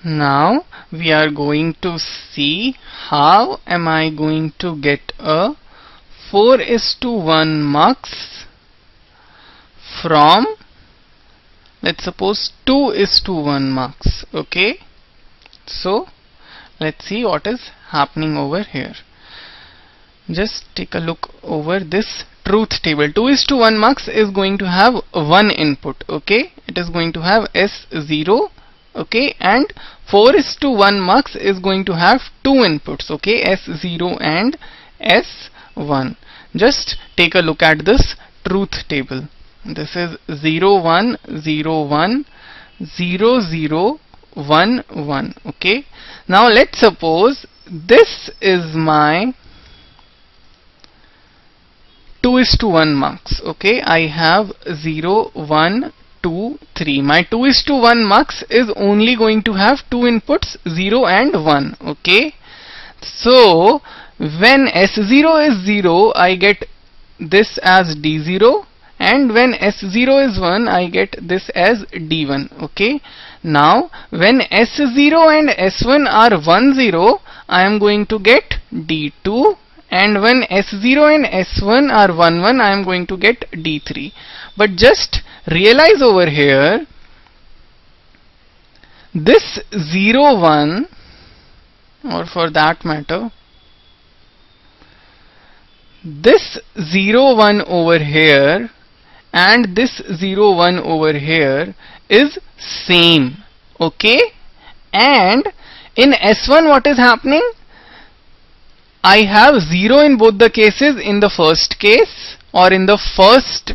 Now we are going to see how am I going to get a 4:1 mux from, let's suppose, 2:1 mux. Okay, so let's see what is happening over here. Just take a look over this truth table. 2:1 mux is going to have one input. Okay, it is going to have S0. Okay, and 4:1 mux is going to have two inputs. Okay, S0 and S1. Just take a look at this truth table. This is 0 1 0 1 0 0 1 1. Okay, now let's suppose this is my 2:1 mux. Okay, I have 0 1 2 3. My 2:1 mux is only going to have two inputs, 0 and 1. Okay, so when S0 is 0, I get this as D0, and when S0 is 1, I get this as D1. Okay, now when S0 and S1 are 1 0, I am going to get D2, and when S0 and S1 are 1 1, I am going to get D3. But just realize over here, this 0 1, or for that matter this 0 1 over here and this 0 1 over here is same. Okay, and in S1 what is happening? I have 0 in both the cases, in the first case or in the first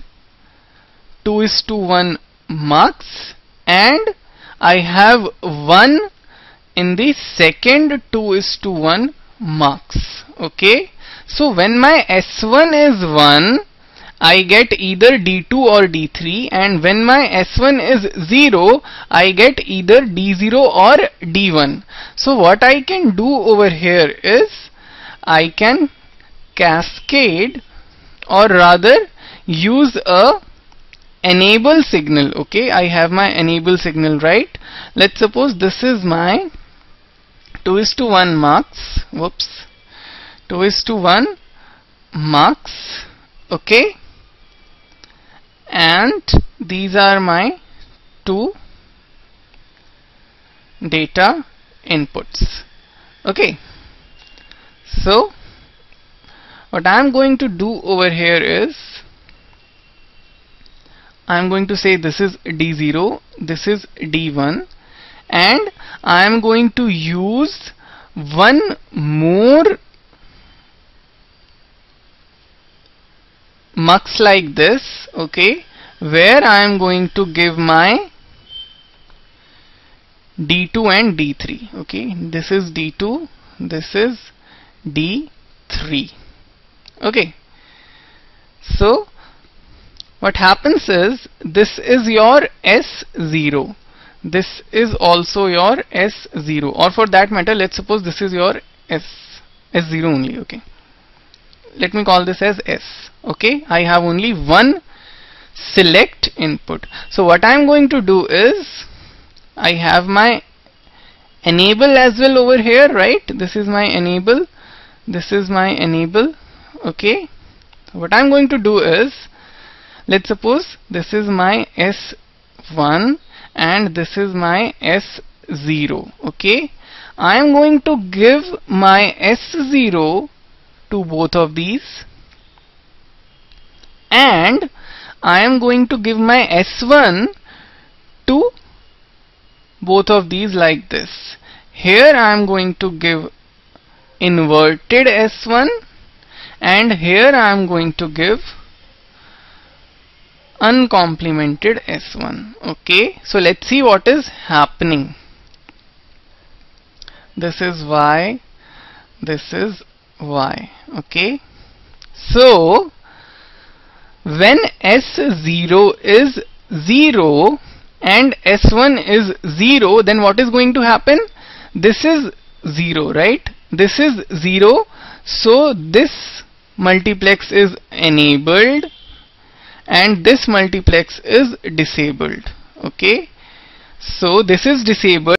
2:1 mux, and I have 1 in the second 2:1 mux. Okay, so when my S1 is 1, I get either D2 or D3, and when my S1 is 0, I get either D0 or D1. So what I can do over here is I can cascade, or rather use a enable signal. Okay, I have my enable signal, right? Let's suppose this is my 2:1 mux. Whoops, 2:1 mux. Okay, and these are my two data inputs. Okay, so what I am going to do over here is I am going to say this is D0, this is D1, and I am going to use one more mux like this. Okay, where I am going to give my D2 and D3. Okay, this is D2, this is D3. Okay, so what happens is this is your S0, this is also your S0, or for that matter let's suppose this is your S0 only. Okay, let me call this as S. Okay, I have only one select input. So what I am going to do is I have my enable as well over here, right? This is my enable, this is my enable. Okay, so what I am going to do is, let's suppose this is my S1 and this is my S0. Okay, I am going to give my S0 to both of these, and I am going to give my S1 to both of these like this. Here I am going to give inverted S1, and here I am going to give uncomplimented S1. Okay, so let's see what is happening. This is Y, this is Y. Okay, so when S0 is 0 and S1 is 0, then what is going to happen? This is 0, right? This is 0, so this multiplex is enabled and this multiplex is disabled. Okay, so this is disabled.